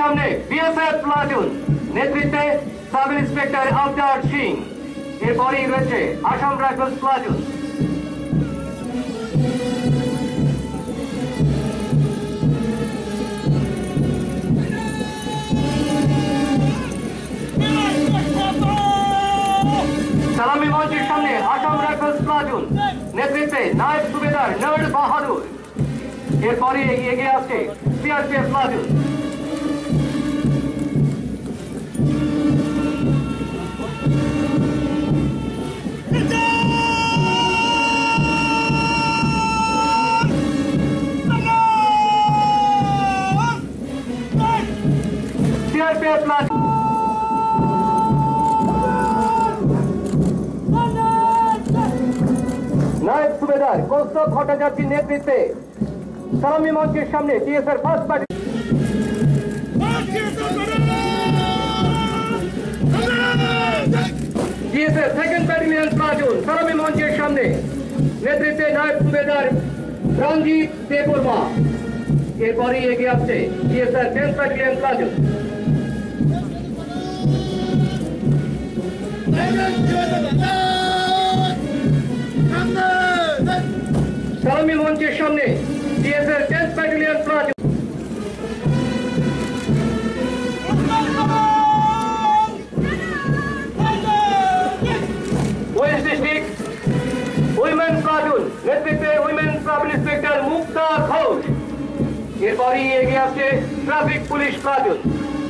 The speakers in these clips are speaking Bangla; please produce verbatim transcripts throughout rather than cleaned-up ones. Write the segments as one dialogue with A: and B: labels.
A: সামনে বিএসএফ প্লাটুন নেতৃত্বে সাব ইন্সপেক্টর আফতার সিং। এরপরেই রয়েছে আসাম রাইফেলস প্লাটুন। সালামি মঞ্চের সামনে আসাম রাইফেলস প্লাটুন নেতৃত্বে নায়েব সুবেদার নর বাহাদুর। এরপরে এগিয়ে আসছে সিআরপিএফ প্লাটুন। সিআরপিএফ প্লাটুন নায়েব সুবেদার কৌস্তব ভট্টাচার্যের নেতৃত্বে সালামি মঞ্চের সামনে TSR first party TSR second battalion platoon সালামি মঞ্চের সামনে নেতৃত্বে নায়েব সুবেদার রঞ্জিত দেববর্মা। এরপরেই এগিয়ে আসছে টিএসআর টেন্থ ব্যাটালিয়ন প্লাটুন। সালামি মঞ্চের সামনে TSR tenth battalion platoon. West district women platoon নেতৃত্বে women sub inspector Mukta Ghosh. এরপরই এগিয়ে আসছে ট্রাফিক পুলিশ প্লাটুন।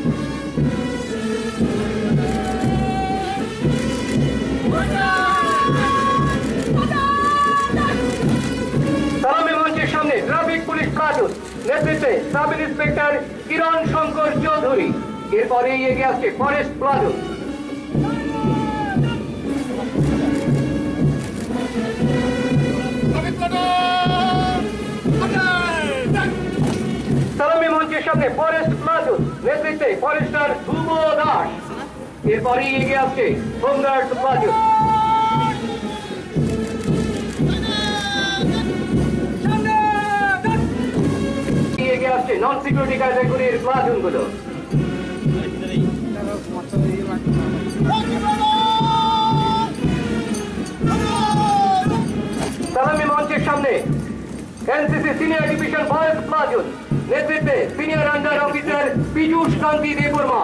A: সালামি মঞ্চের সামনে ট্রাফিক পুলিশ প্লাটুন নেতৃত্বে সাব ইন্সপেক্টর কিরণ শঙ্কর চৌধুরী। এরপরেই এগিয়ে আসছে ফরেস্ট প্লাটুন। সালামি মঞ্চের সামনে ফরেস্ট প্লাটুন নেতৃত্বে ফরেস্টার ধ্রুব দাস। এরপরেই এগিয়ে আসছে হোমগার্ড প্লাটুন। এগিয়ে আসছে নন সিকিউরিটি ক্যাটাগরির প্লাটুন গুলো। সালামি মঞ্চের সামনে NCC senior division boys platoon নেতৃত্বে senior under officer Piyush Kanti Debbarma.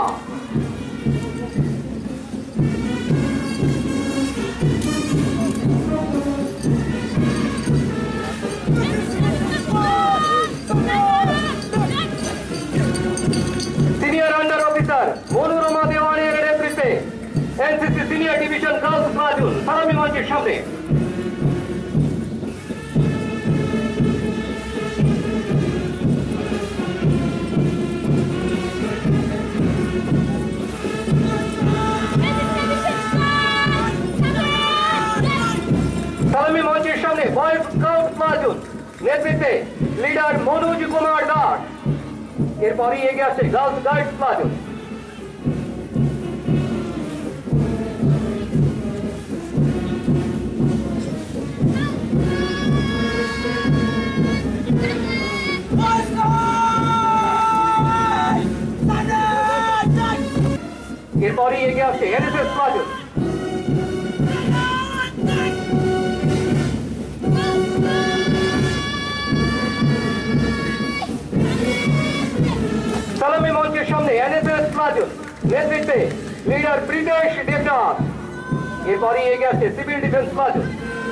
A: Senior under officer Manorama দেওয়ানের নেতৃত্বে NCC senior division girls platoon সালামি মঞ্চের সামনে। সালামি মঞ্চের সামনে বয়েজ স্কাউট প্লাটুন নেতৃত্বে লিডার মনোজ কুমার দাস। এরপরই এগিয়ে আসছে গার্লস গাইডস প্লাটুন। এরপরই এগিয়ে আসছে এনএসএস প্লাটুন। সালামি মঞ্চের সামনে এনএসএস প্লাটুন নেতৃত্বে লিডার ব্রিটেশ দেবদাস। এরপরই এগিয়ে আসছে civil defence platoon.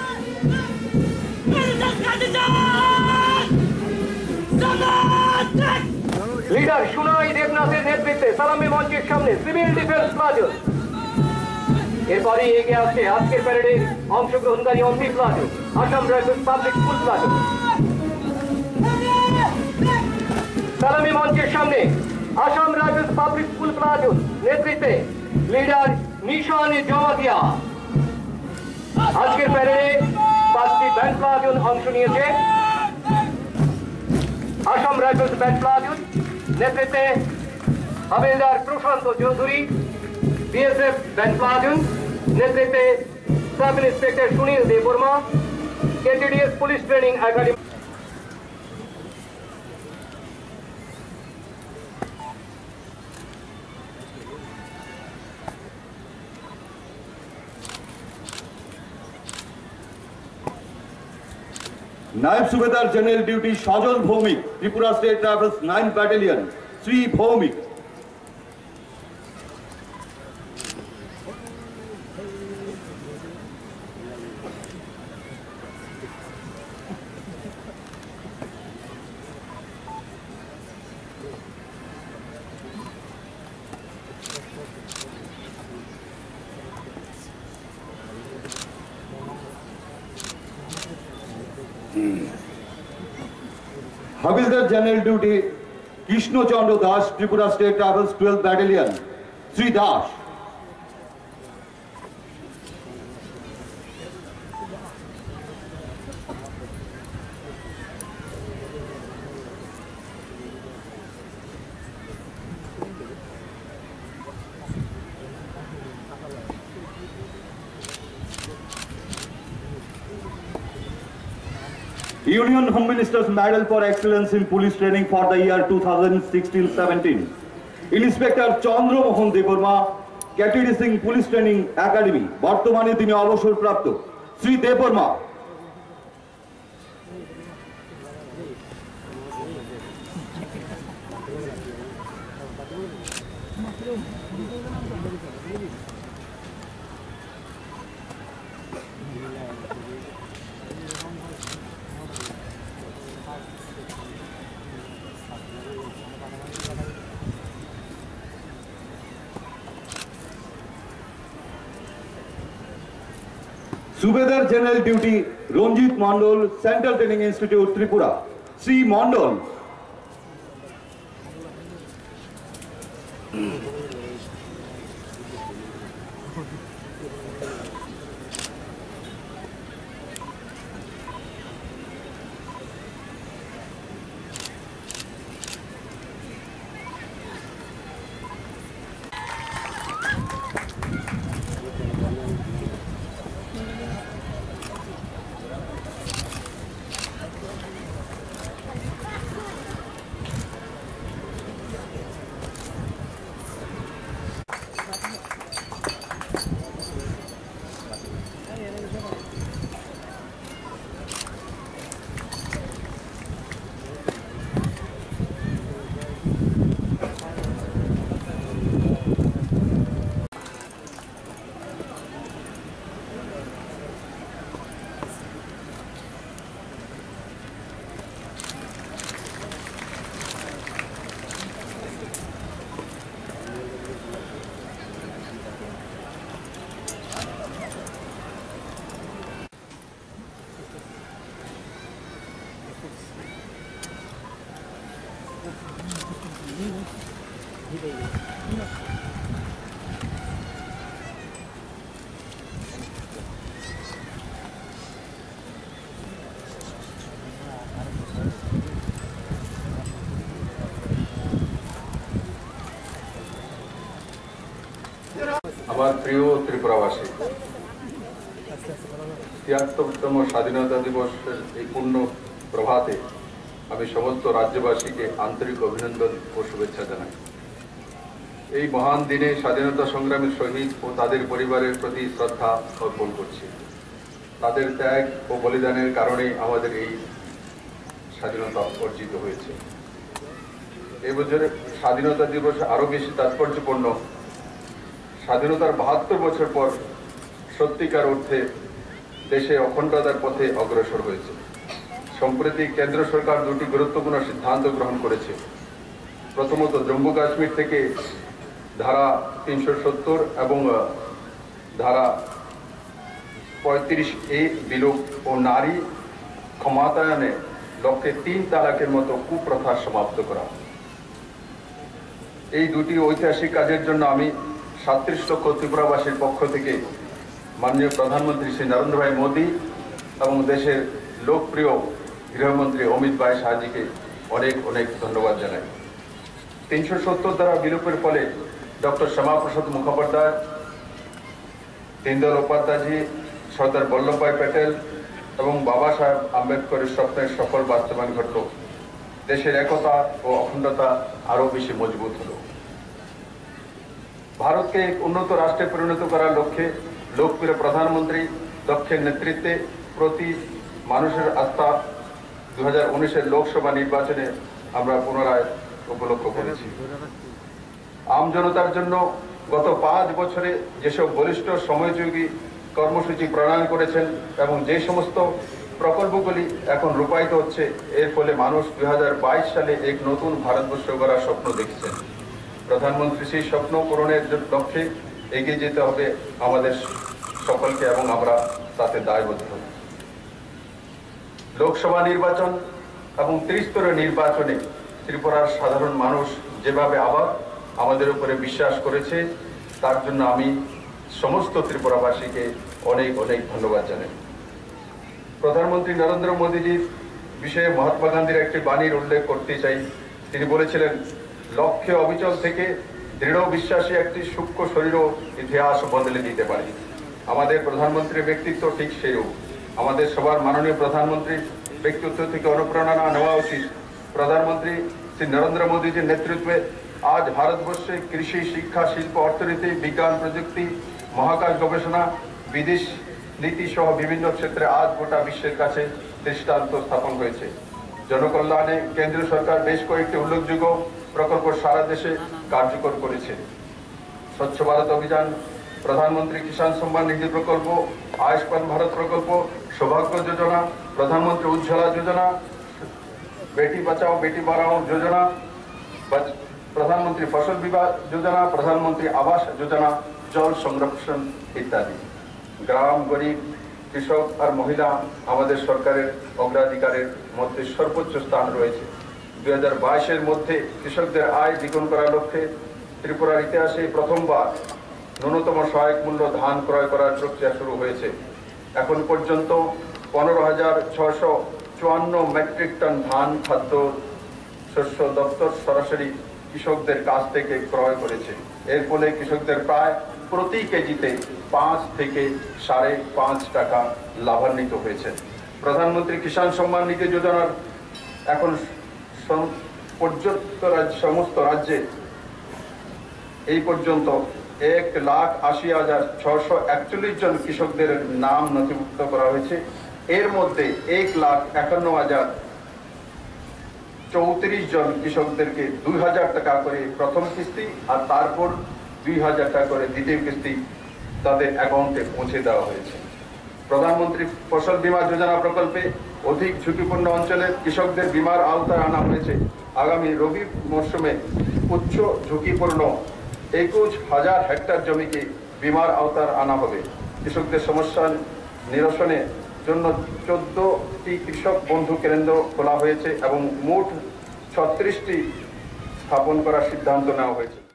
A: Leader Sunai দেবনাথের নেতৃত্বে সালামি মঞ্চের সামনে সিভিল ডিফেন্স প্লাটুন। এরপরই এগিয়ে আসছে আজকের প্যারেডের অংশগ্রহণকারী অমনি platoon Assam rifles public school platoon. সালামি মঞ্চের সামনে Assam rifles public school platoon নেতৃত্বে লিডার নিশান জমাতিয়া। আজকের প্যারেডে পাঁচটি ব্যান্ড প্লাটুন অংশ নিয়েছে। আসাম রাইফেলস ব্যান্ড প্লাটুন নেতৃত্বে havildar Prashanta Chowdhury. BSF band platoon নেতৃত্বে sub inspector Sunil Debbarma. KTDS police training academy
B: naib subedar general duty Sajal Bhowmik, Tripura state rifles ninth battalion, Shri Bhowmik. Havildar general duty Krishna Chandra Das, Tripura state rifles twelfth battalion, Shri Das. Union Home Minister's Medal for Excellence in Police Training for the year two thousand sixteen seventeen. Inspector Chandra Mohan Deborma, Category Singh Police Training Academy, বর্তমানে তিনি অবসরপ্রাপ্ত, Shri Debbarma. Subedar general duty Ranjit Mandal, central training institute Tripura, Shri Mandal.
C: আমার প্রিয় ত্রিপুরাবাসী, তিয়াত্তরতম স্বাধীনতা দিবসের এই পূর্ণ প্রভাতে আমি সমস্ত রাজ্যবাসীকে আন্তরিক অভিনন্দন ও শুভেচ্ছা জানাই। এই মহান দিনে স্বাধীনতা সংগ্রামী শহীদ ও তাদের পরিবারের প্রতি শ্রদ্ধা অর্পণ করছি। তাদের ত্যাগ ও বলিদানের কারণে আমাদের এই স্বাধীনতা অর্জিত হয়েছে। এই বছরের স্বাধীনতা দিবস আরও বেশি তাৎপর্যপূর্ণ। স্বাধীনতার বাহাত্তর বছর পর সত্যিকার অর্থে দেশে অখণ্ডতার পথে অগ্রসর হয়েছে। সম্প্রতি কেন্দ্র সরকার দুটি গুরুত্বপূর্ণ সিদ্ধান্ত গ্রহণ করেছে। প্রথমত, জম্মু কাশ্মীর থেকে ধারা তিনশো সত্তর এবং ধারা পঁয়ত্রিশ এ বিলোপ ও নারী ক্ষমতায়নে লক্ষ্যে তিন তালাকের মতো কুপ্রথা সমাপ্ত করা। এই দুটি ঐতিহাসিক কাজের জন্য আমি সাতত্রিশ লক্ষ ত্রিপুরাবাসীর পক্ষ থেকে মাননীয় প্রধানমন্ত্রী শ্রী নরেন্দ্র ভাই মোদী এবং দেশের লোকপ্রিয় গৃহমন্ত্রী অমিত ভাই শাহজিকে অনেক অনেক ধন্যবাদ জানাই। তিনশো সত্তর দ্বারা বিলোপের ফলে ডক্টর শ্যামাপ্রসাদ মুখোপাধ্যায়, দীনদয়াল উপাধ্যায়জি, সর্দার বল্লভভাই প্যাটেল এবং বাবা সাহেব আম্বেদকরের স্বপ্নের সফল বাস্তবায়ন ঘটল। দেশের একতা ও অখণ্ডতা আরও বেশি মজবুত হল। ভারতকে এক উন্নত রাষ্ট্রে পরিণত করার লক্ষ্যে লোকপ্রিয় প্রধানমন্ত্রী দক্ষের নেতৃত্বে প্রতি মানুষের আস্থা দু হাজার উনিশের লোকসভা নির্বাচনে আমরা পুনরায় উপলক্ষ করেছি। আম জনতার জন্য গত পাঁচ বছরে যেসব বলিষ্ঠ সময়যোগী কর্মসূচি প্রণয়ন করেছেন এবং যে সমস্ত প্রকল্পগুলি এখন রূপায়িত হচ্ছে, এর ফলে মানুষ দুই হাজার বাইশ সালে এক নতুন ভারতবর্ষ গড়ার স্বপ্ন দেখছেন। প্রধানমন্ত্রী সেই স্বপ্ন পূরণের লক্ষ্যে এগিয়ে যেতে হবে আমাদের সকলকে এবং আমরা তাতে দায়বদ্ধ। লোকসভা নির্বাচন এবং ত্রিস্তরের নির্বাচনে ত্রিপুরার সাধারণ মানুষ যেভাবে আবার আমাদের উপরে বিশ্বাস করেছে, তার জন্য আমি সমস্ত ত্রিপুরাবাসীকে অনেক অনেক ধন্যবাদ জানাই। প্রধানমন্ত্রী নরেন্দ্র মোদীজির বিষয়ে মহাত্মা গান্ধীর একটি বাণীর উল্লেখ করতে চাই। তিনি বলেছিলেন, লক্ষ্যে অবিচল থেকে দৃঢ় বিশ্বাসী একটি সূক্ষ্ম শরীরও ইতিহাস বদলে দিতে পারে। আমাদের প্রধানমন্ত্রীর ব্যক্তিত্ব ঠিক সেইরূপ। আমাদের সবার মাননীয় প্রধানমন্ত্রীর ব্যক্তিত্ব থেকে অনুপ্রেরণা নেওয়া উচিত। প্রধানমন্ত্রী শ্রী নরেন্দ্র মোদীজির নেতৃত্বে আজ ভারতবর্ষে কৃষি, শিক্ষা, শিল্প, অর্থনীতি, বিজ্ঞান, প্রযুক্তি, মহাকাশ গবেষণা, বিদেশ নীতি সহ বিভিন্ন ক্ষেত্রে আজ গোটা বিশ্বের কাছে দৃষ্টান্ত স্থাপন হয়েছে। জনকল্যাণে কেন্দ্রীয় সরকার বেশ কয়েকটি উল্লেখযোগ্য প্রকল্প সারা দেশে কার্যকর করেছে। স্বচ্ছ ভারত অভিযান, প্রধানমন্ত্রী কিষাণ সম্মান নিধি প্রকল্প, আয়ুষ্মান ভারত প্রকল্প, সৌভাগ্য যোজনা, প্রধানমন্ত্রী উজ্জ্বলা যোজনা, বেটি বাঁচাও বেটি পড়াও যোজনা, প্রধানমন্ত্রী ফসল বিমা যোজনা, প্রধানমন্ত্রী আবাস যোজনা, জল সংরক্ষণ ইত্যাদি। গ্রাম, গরিব, কৃষক আর মহিলা আমাদের সরকারের অগ্রাধিকারের মধ্যে সর্বোচ্চ স্থান রয়েছে। দুই হাজার বাইশের মধ্যে কৃষকদের আয় দ্বিগুণ করার লক্ষ্যে ত্রিপুরার ইতিহাসে প্রথমবার ন্যূনতম সহায়ক মূল্য ধান ক্রয় করার প্রক্রিয়া শুরু হয়েছে। এখন পর্যন্ত পনেরো হাজার ছশো চুয়ান্ন মেট্রিক টন ধান খাদ্য শস্য দপ্তর সরাসরি কৃষকদের কাছ থেকে ক্রয় করেছে। এর ফলে কৃষকদের প্রায় প্রতি কেজিতে পাঁচ থেকে সাড়ে পাঁচ টাকা লাভান্বিত হয়েছে। প্রধানমন্ত্রী কিষাণ সম্মান নিধি যোজনার এখন পর্যন্ত সমস্ত রাজ্যে এই পর্যন্ত এক লাখ আশি হাজার ছশো একচল্লিশ জন কৃষকদের নাম নথিভুক্ত করা হয়েছে। এর মধ্যে এক লাখ একান্ন হাজার চৌত্রিশ জন কৃষকদেরকে দুই হাজার টাকা করে প্রথম কিস্তি আর তারপর দুই হাজার টাকা করে দ্বিতীয় কিস্তি তাদের অ্যাকাউন্টে পৌঁছে দেওয়া হয়েছে। প্রধানমন্ত্রী ফসল বীমা যোজনা প্রকল্পে অধিক ঝুঁকিপূর্ণ অঞ্চলের কৃষকদের বীমার আওতায় আনা হয়েছে। আগামী রবি মরশুমে উচ্চ ঝুঁকিপূর্ণ একুশ হাজার হেক্টর জমিকে বীমার আওতায় আনা হবে। কৃষকদের সমস্যা নিরসনের জন্য চোদ্দটি কৃষক বন্ধু কেন্দ্র খোলা হয়েছে এবং মোট ছত্রিশটি স্থাপন করার সিদ্ধান্ত নেওয়া হয়েছে।